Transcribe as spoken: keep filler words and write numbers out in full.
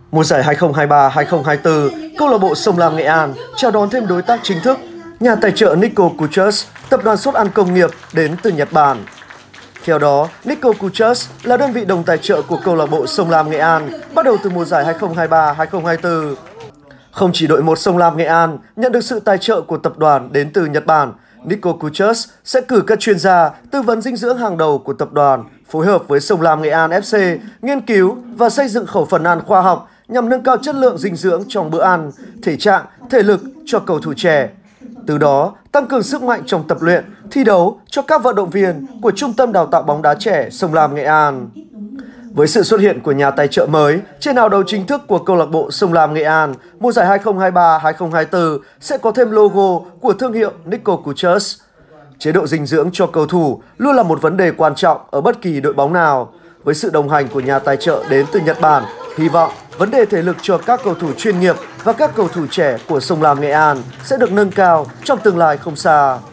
Mùa giải hai không hai ba hai không hai tư, câu lạc bộ Sông Lam Nghệ An chào đón thêm đối tác chính thức, nhà tài trợ Nikko Kuchers, tập đoàn suất ăn công nghiệp đến từ Nhật Bản. Theo đó, Nikko Kuchers là đơn vị đồng tài trợ của câu lạc bộ Sông Lam Nghệ An bắt đầu từ mùa giải hai không hai ba hai không hai tư. Không chỉ đội một Sông Lam Nghệ An nhận được sự tài trợ của tập đoàn đến từ Nhật Bản, Nikko Kuchers sẽ cử các chuyên gia tư vấn dinh dưỡng hàng đầu của tập đoàn phối hợp với Sông Lam Nghệ An ép xê nghiên cứu và xây dựng khẩu phần ăn khoa học nhằm nâng cao chất lượng dinh dưỡng trong bữa ăn, thể trạng, thể lực cho cầu thủ trẻ. Từ đó, tăng cường sức mạnh trong tập luyện, thi đấu cho các vận động viên của Trung tâm Đào tạo bóng đá trẻ Sông Lam Nghệ An. Với sự xuất hiện của nhà tài trợ mới trên áo đấu chính thức của câu lạc bộ Sông Lam Nghệ An, mùa giải hai không hai ba hai không hai tư sẽ có thêm logo của thương hiệu Nikko Kuchers. Chế độ dinh dưỡng cho cầu thủ luôn là một vấn đề quan trọng ở bất kỳ đội bóng nào. Với sự đồng hành của nhà tài trợ đến từ Nhật Bản, hy vọng vấn đề thể lực cho các cầu thủ chuyên nghiệp và các cầu thủ trẻ của Sông Lam Nghệ An sẽ được nâng cao trong tương lai không xa.